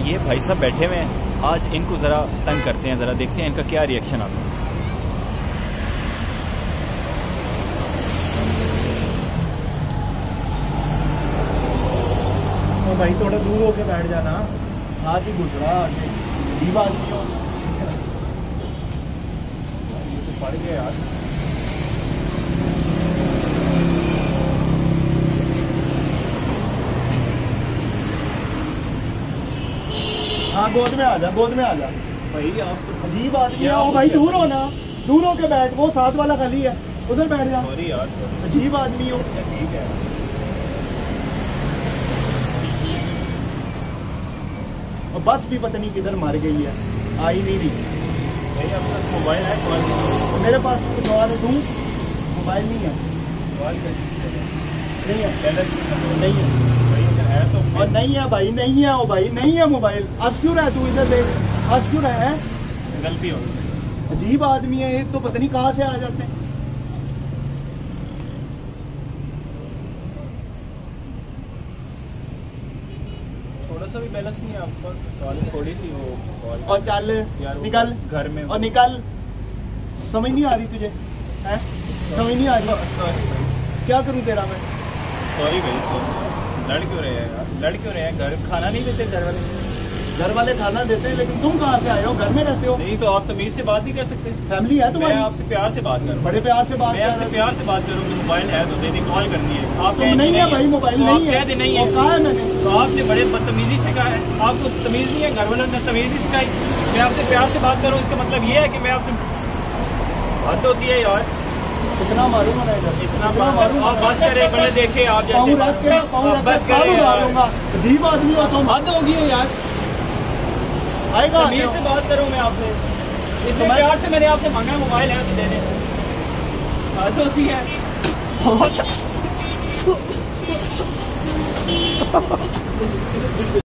ये भाई साहब बैठे हुए हैं, आज इनको ज़रा तंग करते हैं, ज़रा देखते हैं इनका क्या रिएक्शन आता है। तो भाई थोड़ा दूर होके बैठ जाना, साथ ही गुजरा आगे अजीब आदमी हो। ये तो पड़ गया यार। हाँ गोद में आ जा, गोद में आ जा। भाई आप तो अजीब आदमी हो भाई, दूर हो ना, दूर होके बैठ, वो साथ वाला खाली है, उधर बैठ जा। सॉरी यार, अजीब आदमी हो। ठीक है, और बस भी पता नहीं किधर मर गई है, आई नहीं रही। भाई आपके पास मोबाइल है? तो मेरे पास कुछ और दूँ, मोबाइल नहीं है। नहीं है, नहीं है है तो, और नहीं है भाई, नहीं है, ओ भाई नहीं है मोबाइल। आज क्यों रहा तू इधर देख, आज क्यों रहा है? गलती हो गई। अजीब आदमी है एक तो, पता नहीं कहाँ से आ जाते हैं। थोड़ा सा भी बैलेंस नहीं है आपका, थोड़ी सी वो। और चल निकल घर में, और निकल। समझ नहीं आ रही तुझे है? समझ नहीं आ रही? सॉरी, क्या करूं तेरा मैं? सॉरी भाई, सॉरी। लड़ क्यों रहे हैं यार, लड़ क्यों रहे हैं? घर खाना नहीं देते घर वाले? घर वाले खाना देते हैं, लेकिन तुम कहाँ से आए हो? घर में रहते हो? नहीं तो आप तमीज से बात नहीं कर सकते? फैमिली है तुम्हारी? मैं आपसे प्यार से बात करूँ, बड़े प्यार से बात, मैं आपसे प्यार से बात करूँ। मोबाइल है तो दे दी, कॉल करनी है। आप नहीं है भाई, मोबाइल नहीं है, नहीं है, कहा है मैंने? तो आपने बड़े बदतमीजी से कहा है, आपको तमीज नहीं है, घर वालों ने तमीज नहीं सिखाई। मैं आपसे प्यार से बात करूँ, इसका मतलब ये है कि मैं आपसे बात होती है यार। कितना मारूंगा मैं इधर, इतना मारूंगा। आप बस करे, बड़े देखे आप जैसे बस करूंगा। अजीब आदमी हो तुम, हद होगी है यार। आएगा तमीज से बात करूं मैं आपसे, इतने प्यार से मैंने आपसे मांगा है, मोबाइल है तो दे दे। हद होती है।